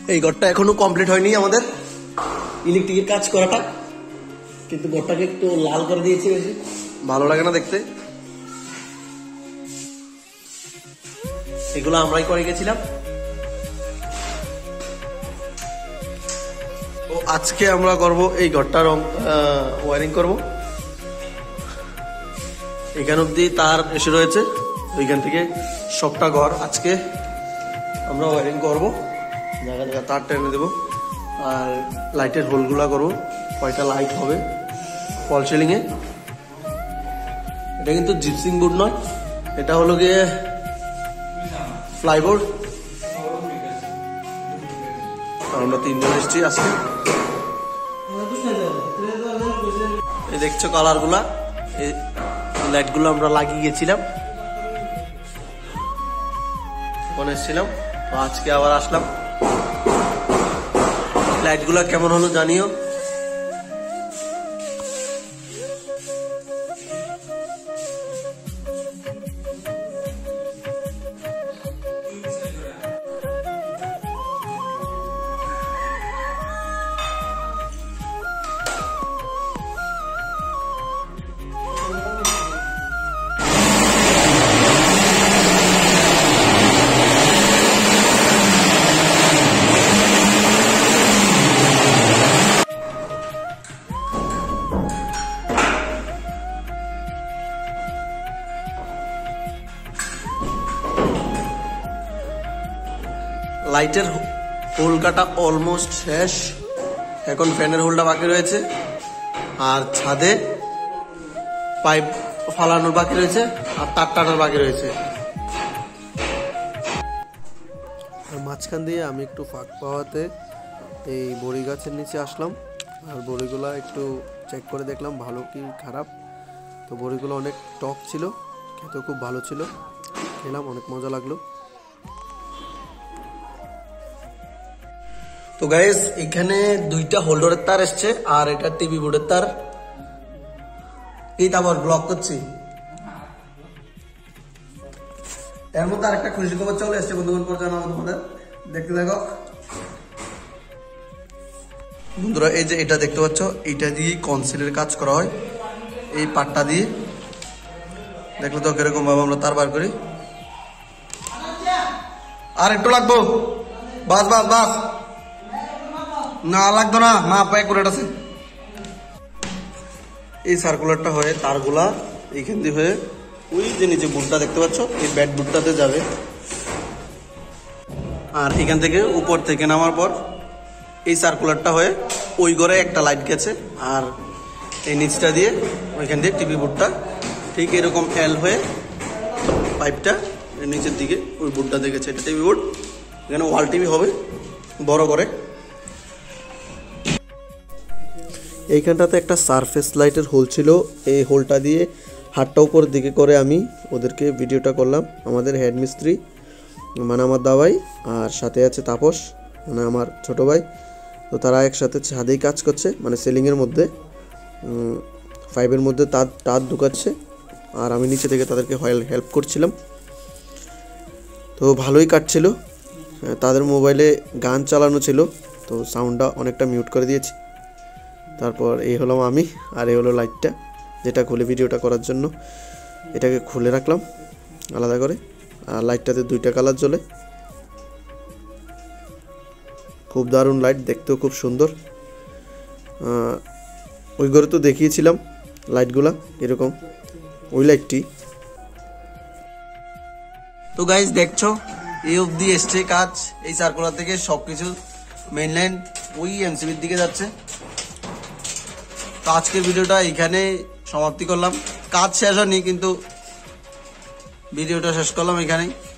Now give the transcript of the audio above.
এই ঘরটা এখনো কমপ্লিট হয়নি আমাদের ইলেকট্রিকের কাজ করাটা, কিন্তু ঘরটাকে একটু লাল করে দিয়েছি, বেশি ভালো লাগে না দেখতে। এগুলো আমরাই করে গেছিলাম। তো আজকে আমরা করব এই ঘরটা ওয়ারিং করব। এখান অব্দি তার এসে রয়েছে, ওইখান থেকে সবটা ঘর আজকে আমরা ওয়ারিং করব, জায়গা জায়গা তার টেনে দেবো। আর লাইটের হোলগুলা করবো, কয়টা লাইট হবে ফল সিলিং এ। এটা কিন্তু জিপসিং বোর্ড নয়, এটা হলো গিয়ে ফ্লাইবোর্ড। আমরা 3 জন এসছি আজকে। এই দেখছো কালার গুলা, এই লাইট গুলো আমরা লাগিয়ে গেছিলাম, ওখানে এসেছিলাম। তো আজকে আবার আসলাম। লাইট গুলা কেমন হলো জানিও। লাইটের হোল কাটা অলমোস্ট শেষ, এখন ফ্যানের হোলটা বাকি রয়েছে, আর ছাদে পাইপ ফালানোর বাকি রয়েছে, আর তার টানার বাকি রয়েছে। মাঝখান দিয়ে আমি একটু ফাঁক পাওয়াতে এই বড়ি গাছের নিচে আসলাম, আর বড়িগুলো একটু চেক করে দেখলাম ভালো কি খারাপ। তো বড়িগুলো অনেক টক ছিল, খেতেও খুব ভালো ছিল, খেলাম, অনেক মজা লাগলো। তো গাইস এখানে 2টা হোল্ডারের তার এসছে, আর এটা টিভি বোর্ডের তার। এই আবার ব্লক করছি। এর মধ্যে আরেকটা খুশি খবর চলে এসছে বন্ধুগণ, পর জানাবো তোমাদের, দেখতে দেখো বন্ধুরা। এই যে এটা দেখতে পাচ্ছ, এটা দিয়ে কনসিলের কাজ করা হয়, এই পাটটা দিয়ে। দেখলে তো কিরকম ভাবে আমরা তার বার করি। আর একটু লাগবো, বাস বাস বাস, না লাগতো না, মাপ অ্যাকুরেট আছে। এই সার্কুলারটা হয়ে তারগুলা এইখান দিয়ে হয়ে ওই যে নিচে বুটটা দেখতে পাচ্ছ, এই ব্যাট বুটটাতে যাবে। আর এখান থেকে উপর থেকে নামার পর এই সার্কুলারটা হয়ে ওই ঘরে একটা লাইট গেছে, আর এই নিচটা দিয়ে ওইখান দিয়ে টিভি বুটটা ঠিক এরকম এল হয়ে পাইপটা নিচের দিকে ওই বুটটাতে গেছে। এটা টিভি বুট, এখানে ওয়াল টিভি হবে বড় করে। এইখানটাতে একটা সারফেস লাইটের হোল ছিল, এই হোলটা দিয়ে হাতটা উপরের দিকে করে আমি ওদেরকে ভিডিওটা করলাম। আমাদের হেড মিস্ত্রি মানে আমার দাবাই, আর সাথে আছে তাপস মানে আমার ছোট ভাই। তো তারা একসাথে ছাদেই কাজ করছে, মানে সিলিংয়ের মধ্যে পাইপের মধ্যে তার ঢুকাচ্ছে, আর আমি নিচে থেকে তাদেরকে হেল্প করছিলাম। তো ভালোই কাটছিল। তাদের মোবাইলে গান চালানো ছিল, তো সাউন্ডটা অনেকটা মিউট করে দিয়েছি। তারপর এই হলাম আমি, আর এই হলো লাইটটা, যেটা খুলে ভিডিওটা করার জন্য এটাকে খুলে রাখলাম আলাদা করে। আর লাইটটাতে 2টা কালার জ্বলে, খুব দারুণ লাইট, দেখতেও খুব সুন্দর। ওই ঘরে তো দেখিয়েছিলাম লাইটগুলা এরকম, ওই লাইটটি। তো গাইজ দেখছো এই অবধি এসছে কাজ। এই সার্কুলার থেকে সবকিছু মেইন লাইন ওই এমসিবির দিকে যাচ্ছে। তো আজকের ভিডিওটা এখানে সমাপ্তি করলাম। কাজ শেষ হয়নি, কিন্তু ভিডিওটা শেষ করলাম এখানেই।